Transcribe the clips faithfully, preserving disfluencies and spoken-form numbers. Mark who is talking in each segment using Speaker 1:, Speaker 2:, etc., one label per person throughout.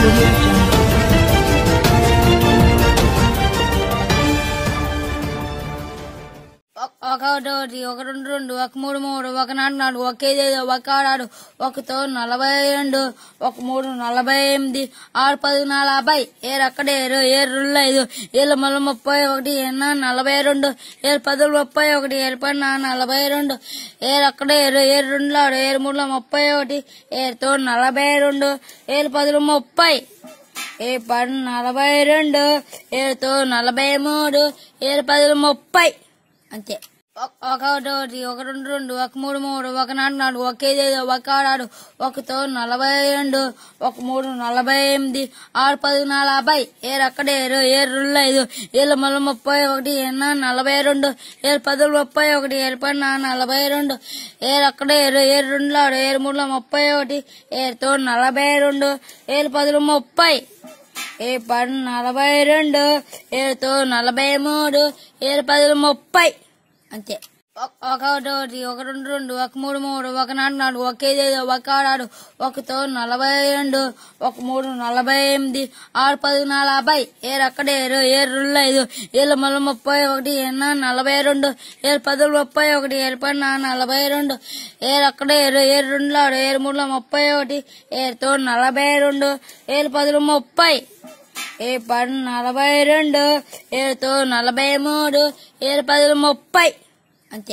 Speaker 1: Audio Jungle.
Speaker 2: ఒకటి ఒక రెండు రెండు ఒక మూడు మూడు ఒక నాలుగు నాలుగు ఒక ఐదు ఐదు ఒక ఆరు ఆరు ఒకతో నలభై రెండు ఒక మూడు నలభై ఎనిమిది ఆరు పది నలభై ఏడు అక్కడే ఏడు ఏడు రెండు ఐదు ఏడు మళ్ళీ ముప్పై ఒకటి ఎన్న నలభై రెండు ఏడు పదులు ముప్పై ఒకటి ఏడు పన్న నలభై రెండు ఏడు అక్కడే ఏడు ఏడు రెండు ఆరు ఏడు మూడు ముప్పై ఒకటి ఏడుతో నలభై రెండు ఏడు పదులు ముప్పై ఏ పది నలభై రెండు ఏడుతో నలభై మూడు ఏడు పదులు ముప్పై అంతే. ఒకటి ఒక రెండు రెండు ఒక మూడు మూడు ఒక నాలుగు నాలుగు ఒక ఐదు ఐదు ఒక ఆరు ఆరు ఒకతో నలభై రెండు ఒక మూడు నలభై ఎనిమిది ఆరు పది నలభై ఏడు అక్కడే ఏడు ఏడు రెండు ఐదు ఏడు మళ్ళీ ముప్పై ఒకటి ఎన్న నలభై రెండు ఏడు పదులు ముప్పై ఒకటి ఏడు పన్న నలభై రెండు ఏడు అక్కడే ఏడు ఏడు రెండు ఆరు ఏడు మూడు ముప్పై ఒకటి ఏడుతో నలభై రెండు ఏడు పదులు ముప్పై ఏ పది నలభై రెండు ఏడుతో నలభై మూడు ఏడు పదులు ముప్పై అంతే. ఒకటి ఒక రెండు రెండు ఒక మూడు మూడు ఒక నాలుగు నాలుగు ఒక ఐదు ఐదు ఒక ఆరు ఆరు ఒకతో నలభై రెండు ఒక మూడు నలభై ఎనిమిది ఆరు పది నలభై ఏడు అక్కడే ఏడు ఏడు రెండు ఐదు ఏడు మళ్ళీ ముప్పై ఒకటి ఎన్న నలభై రెండు ఏడు పదులు ముప్పై ఒకటి ఏడు పన్న నలభై రెండు ఏడు అక్కడే ఏడు ఏడు రెండు ఆరు ఏడు మూడు ముప్పై ఒకటి ఏడుతో నలభై రెండు ఏడు పదులు ముప్పై ఏ పది నలభై రెండు ఏడుతో నలభై మూడు ఏడు పదులు ముప్పై అంతే.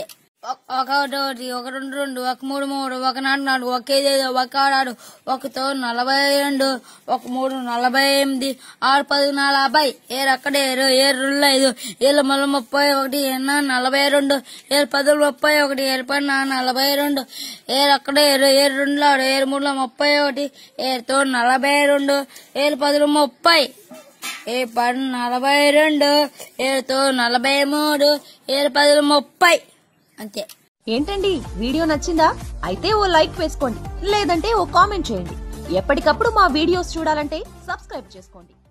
Speaker 2: ఒకటి ఒక రెండు రెండు ఒక మూడు మూడు ఒక నాలుగు నాలుగు ఒక ఐదు ఐదు ఒక ఆరు ఆరు ఒకతో నలభై రెండు ఒక మూడు నలభై ఎనిమిది ఆరు పది నలభై ఏడు అక్కడే ఏడు ఏడు రెండు ఐదు ఏడు మళ్ళీ ముప్పై ఒకటి ఎన్న నలభై రెండు ఏడు పదులు ముప్పై ఒకటి ఏడు పన్న నలభై రెండు ఏడు అక్కడే ఏడు ఏడు రెండు ఆరు ఏడు మూడు ముప్పై ఒకటి ఏడుతో నలభై రెండు ఏడు పదులు ముప్పై ఏ పది నలభై రెండు ఏడుతో నలభై మూడు ఏడు పదులు ముప్పై అంతే.
Speaker 3: ఏంటండి వీడియో నచ్చిందా? అయితే ఓ లైక్ వేసుకోండి, లేదంటే ఓ కామెంట్ చేయండి. ఎప్పటికప్పుడు మా వీడియోస్ చూడాలంటే సబ్స్క్రైబ్ చేసుకోండి.